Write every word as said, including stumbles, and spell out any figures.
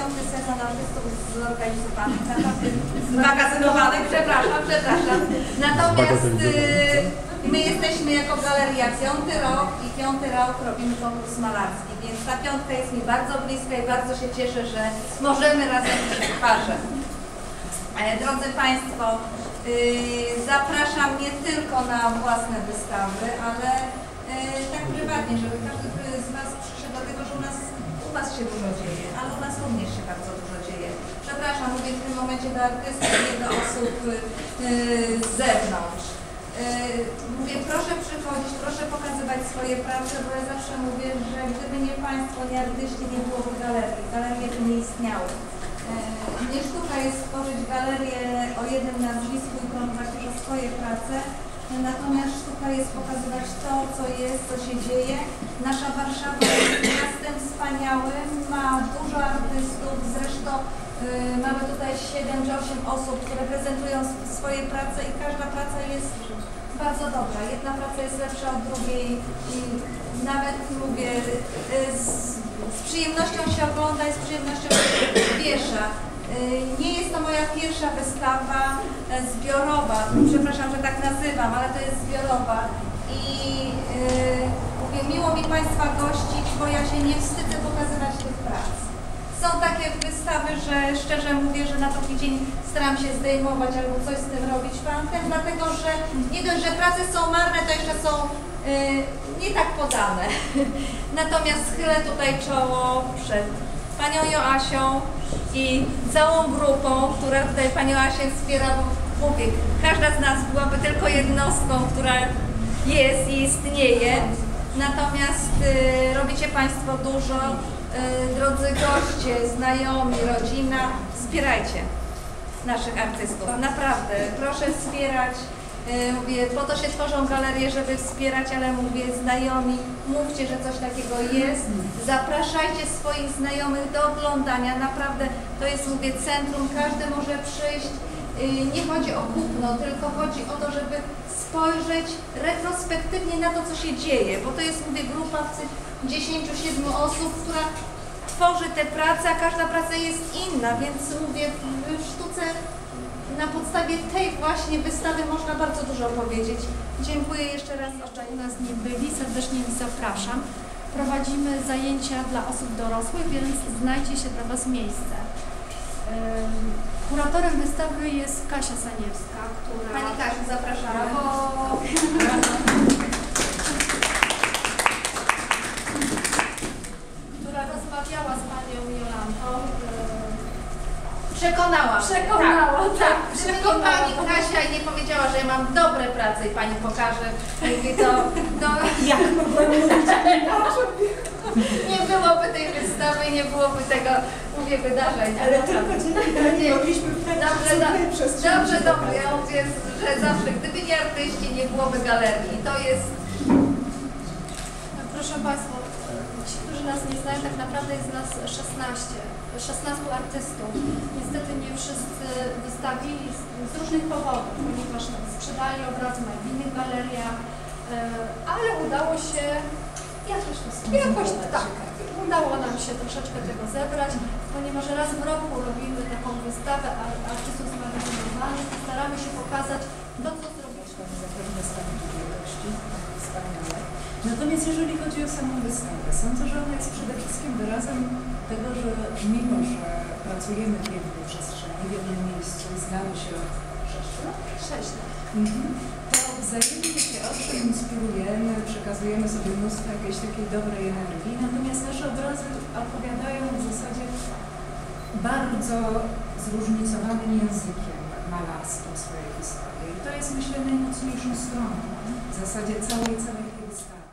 piąty sezon artystów zorganizowanych, zmagazynowanych, przepraszam, przepraszam. Natomiast y, my jesteśmy jako galeria piąty rok i piąty rok robimy konkurs malarski, więc ta piątka jest mi bardzo bliska i bardzo się cieszę, że możemy razem być w parze. E, drodzy Państwo, y, zapraszam nie tylko na własne wystawy, ale y, tak prywatnie, żeby każdy z Was przyszedł, dlatego że u nas U Was się dużo dzieje, ale u nas również się bardzo dużo dzieje. Przepraszam, mówię w tym momencie do artystów, nie do osób yy, z zewnątrz. Yy, mówię, proszę przychodzić, proszę pokazywać swoje prace, bo ja zawsze mówię, że gdyby nie Państwo, nie artyści, nie byłoby galerii. Galerie by nie istniały. Yy, nie sztuka jest stworzyć galerię o jednym nazwisku i promować już swoje prace. Natomiast sztuka jest pokazywać to, co jest, co się dzieje. Nasza Warszawa jest miastem wspaniałym, ma dużo artystów, zresztą yy, mamy tutaj siedem czy osiem osób, które prezentują swoje prace i każda praca jest bardzo dobra. Jedna praca jest lepsza od drugiej i nawet mówię, yy, z, z przyjemnością się ogląda i z przyjemnością się wiesza. Nie jest to moja pierwsza wystawa zbiorowa, przepraszam, że tak nazywam, ale to jest zbiorowa i yy, mówię, miło mi Państwa gościć, bo ja się nie wstydzę pokazywać tych prac. Są takie wystawy, że szczerze mówię, że na drugi dzień staram się zdejmować albo coś z tym robić fantem, dlatego że nie dość, że prace są marne, to jeszcze są yy, nie tak podane. Natomiast schylę tutaj czoło przed Panią Joasią i całą grupą, która tutaj Panią Asię wspiera, bo mówię, każda z nas byłaby tylko jednostką, która jest i istnieje. Natomiast y, robicie Państwo dużo, y, drodzy goście, znajomi, rodzina, wspierajcie naszych artystów. Naprawdę, proszę wspierać. Mówię, po to się tworzą galerie, żeby wspierać, ale mówię, znajomi, mówcie, że coś takiego jest, zapraszajcie swoich znajomych do oglądania, naprawdę to jest, mówię, centrum, każdy może przyjść, nie chodzi o kupno, tylko chodzi o to, żeby spojrzeć retrospektywnie na to, co się dzieje, bo to jest, mówię, grupa dziesięciu siedmiu osób, która tworzy te prace, a każda praca jest inna, więc mówię, w sztuce na podstawie tej właśnie wystawy można bardzo dużo powiedzieć. Dziękuję jeszcze raz. Jeszcze u nas nie byli, serdecznie zapraszam. Prowadzimy zajęcia dla osób dorosłych, więc znajdzie się dla Was miejsce. Kuratorem wystawy jest Kasia Saniewska, która... Pani Kasiu, zapraszamy. Brawo. która rozmawiała z Panią Jolantą. Przekonała. Przekonała, tak. tak. Gdyby nie Pani Kasia i nie powiedziała, że ja mam dobre prace i Pani pokaże, mówię, to, to jak mogłem mówić? nie byłoby tej wystawy, nie byłoby tego, mówię, wydarzeń. Ale tylko dzięki nie mogliśmy Dobrze, do, dobrze, dobrze. Ja mówię, że zawsze, gdyby nie artyści, nie byłoby galerii. To jest... Proszę Państwa, ci, którzy nas nie znają, tak naprawdę jest nas szesnaście. szesnastu artystów. Niestety nie wszyscy wystawili z, z różnych powodów, ponieważ sprzedali obrazy na innych galeriach, ale udało się jakoś, jakoś tak, udało nam się troszeczkę tego zebrać, ponieważ raz w roku robimy taką wystawę artystów zmagazynowanych i staramy się pokazać to, co zrobiliśmy. Zapewne sami gości, wspaniale. Natomiast jeżeli chodzi o samą wystawę, sądzę, że ona jest przede wszystkim wyrazem tego, że mimo, że pracujemy w jednej przestrzeni, w jednym miejscu, znamy się od sześciu lat, Sześć lat. Mhm. To wzajemnie się ostro inspirujemy, przekazujemy sobie mnóstwo jakiejś takiej dobrej energii, natomiast nasze obrazy opowiadają w zasadzie bardzo zróżnicowanym językiem malarskim swojej historii. I to jest, myślę, najmocniejszą stroną w zasadzie całej, całej tej wystawy.